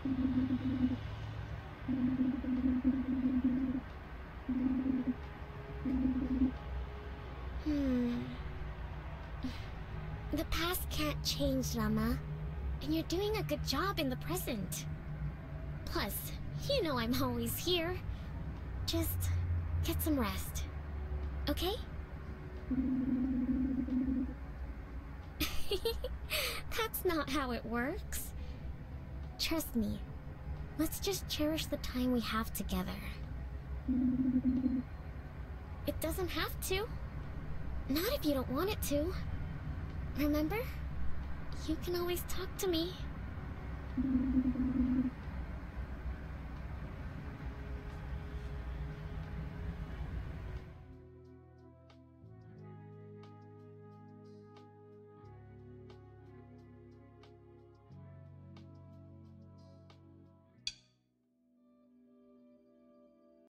The past can't change, Rama. And you're doing a good job in the present. Plus, you know I'm always here. Just get some rest. Okay? That's not how it works. Trust me. Let's just cherish the time we have together. It doesn't have to. Not if you don't want it to. Remember? You can always talk to me.